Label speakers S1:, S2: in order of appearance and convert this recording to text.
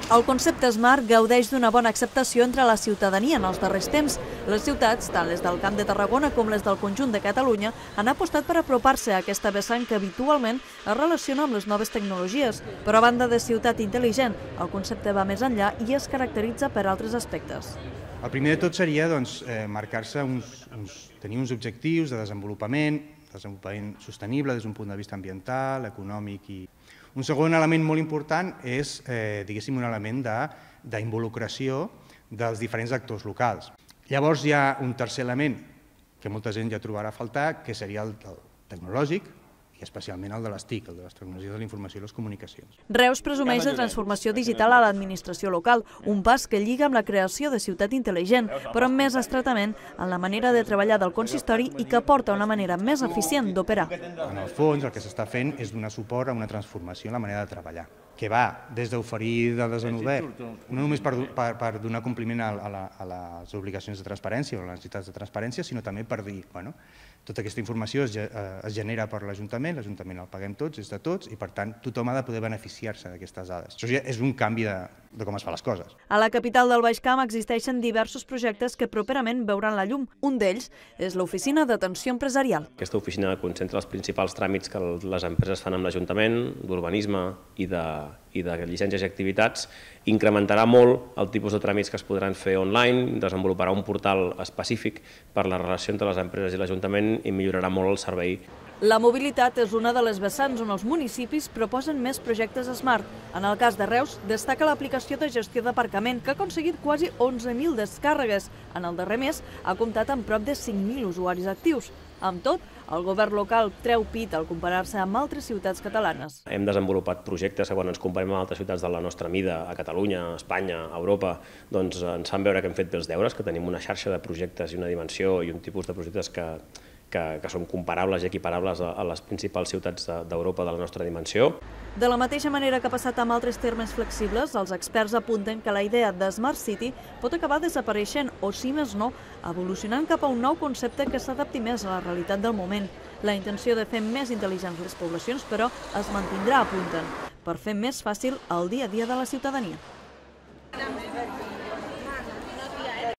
S1: El concepte Smart gaudeix d'una bona acceptació entre la ciutadania en els darrers temps. Les ciutats, tant les del Camp de Tarragona com les del conjunt de Catalunya, han apostat per apropar-se a aquesta vessant que habitualment es relaciona amb les noves tecnologies. Però a banda de ciutat intel·ligent, el concepte va més enllà i es caracteritza per altres aspectes.
S2: El primer de tot seria marcar-se tenir uns objectius de desenvolupament sostenible des d'un punt de vista ambiental, econòmic i... Un segon element molt important és, diguéssim, un element d'involucració dels diferents actors locals. Llavors hi ha un tercer element que molta gent ja trobarà a faltar, que seria el tecnològic, i especialment el de les TIC, el de les tecnologies de la informació i les comunicacions.
S1: Reus presumeix de transformació digital a l'administració local, un pas que lliga amb la creació de ciutat intel·ligent, però més estretament en la manera de treballar del consistori i que porta una manera més eficient d'operar.
S2: En el fons, el que s'està fent és donar suport a una transformació en la manera de treballar, que va des d'oferir dades en obert, no només per donar compliment a les obligacions de transparència o a les necessitats de transparència, sinó també per dir, bueno, tota aquesta informació es genera per l'Ajuntament el paguem tots, és de tots, i per tant tothom ha de poder beneficiar-se d'aquestes dades. Això ja és un canvi de com es fan les coses.
S1: A la capital del Baix Camp existeixen diversos projectes que properament veuran la llum. Un d'ells és l'Oficina d'Atenció Empresarial.
S3: Aquesta oficina concentra els principals tràmits que les empreses fan amb l'Ajuntament, d'urbanisme i de llicències i activitats, incrementarà molt el tipus de tràmits que es podran fer online, desenvoluparà un portal específic per la relació entre les empreses i l'Ajuntament i millorarà molt el servei.
S1: La mobilitat és una de les vessants on els municipis proposen més projectes Smart. En el cas de Reus, destaca l'aplicació de gestió d'aparcament, que ha aconseguit quasi 11.000 descàrregues. En el darrer mes ha comptat amb prop de 5.000 usuaris actius. Amb tot, el govern local treu pit al comparar-se amb altres ciutats catalanes.
S3: Hem desenvolupat projectes que quan ens comparem amb altres ciutats de la nostra mida, a Catalunya, a Espanya, a Europa, doncs ens fan veure que hem fet bé els deures, que tenim una xarxa de projectes i una dimensió i un tipus de projectes que són comparables i equiparables a les principals ciutats d'Europa de la nostra dimensió.
S1: De la mateixa manera que ha passat amb altres termes flexibles, els experts apunten que la idea de Smart City pot acabar desapareixent o, si més no, evolucionant cap a un nou concepte que s'adapti més a la realitat del moment. La intenció de fer més intel·ligents les poblacions, però, es mantindrà, apunten, per fer més fàcil el dia a dia de la ciutadania.